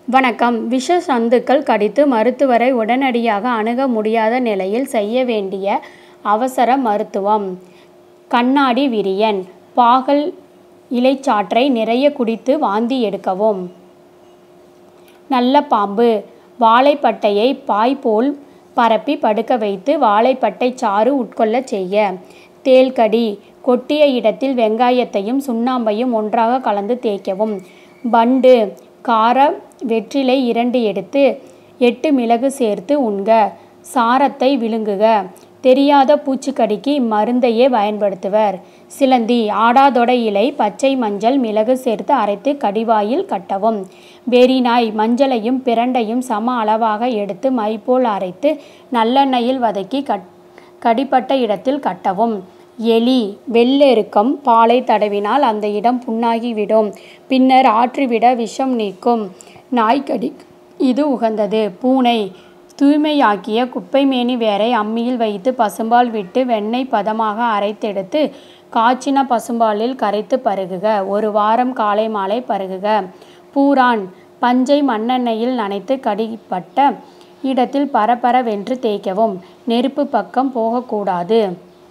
வணக்கம். விஷ சந்துக்கள் கடித்து மருத்துவரை உடனடியாக அணுக முடியாத நிலையில் செய்ய வேண்டிய அவசர மருத்துவம். கண்ணாடி விரியன். பாகல் இலைச்சாற்றை நிறைய குடித்து வாந்தி எடுக்கவும். நல்ல பாம்பு. வாழைப்பட்டையை பாய் போல் பரப்பி படுக்க வைத்து வாழைப்பட்டை சாறு உட்கொள்ளச் செய்ய. தேள்கடி. கொட்டிய இடத்தில் வெங்காயத்தையும் சுண்ணாம்பையும் ஒன்றாக கலந்து தேய்க்கவும். வண்டு. கார வெற்றிலை 2 எடுத்து 8 மிளகு சேர்த்து உண்க. சாரத்தை விழுங்குக. தெரியாத பூச்சிக்கடிக்கு இம்மருந்தையே பயன்படுத்துவர். சிலந்தி. ஆடாதொடை இலை, பச்சை மஞ்சள், மிளகு சேர்த்து அரைத்து கடிவாயில் கட்டவும். வெறிநாய். மஞ்சளையும் பிரண்டையும் சம அளவாக எடுத்து மை போல் அரைத்து நல்லெண்ணெயில் வதக்கி கடிப்பட்ட இடத்தில் கட்டவும். எலி. வெள்ளெருக்கம். பாலை தடவினால் அந்த இடம் புண்ணாகிவிடும். பின்னர் ஆற்றிவிட விஷம் நீக்கும். நாய்க்கடி இது உகந்தது. பூனை. தூய்மையாக்கிய குப்பைமேனி வேரை அம்மியில் வைத்து பசும்பால் விட்டு வெண்ணெய் பதமாக அரைத்தெடுத்து காய்ச்சின பசும்பாலில் கரைத்து பருகுக. 1 வாரம் காலை மாலை பருகுக. பூரான். பஞ்சை மண்ணெண்ணெயில் நனைத்து கடிப்பட்ட இடத்தில் பரபரவென்று தேய்க்கவும். நெருப்பு பக்கம் போகக்கூடாது.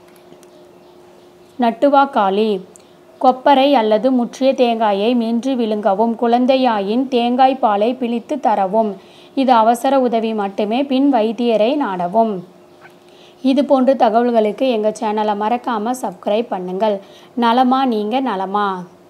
நட்டுவாக்காளி. கொப்பரை அல்லது முற்றிய தேங்காயை மென்று விழுங்கவும். குழந்தையாயின் தேங்காய் பாலை பிழித்து தரவும். இது அவசர உதவி மட்டுமே. பின் வைத்தியரை நாடவும். இது போன்ற தகவல்களுக்கு எங்கள் சேனலை மறக்காமல் சப்ஸ்கிரைப் பண்ணுங்கள். நலமா? நீங்க நலமா?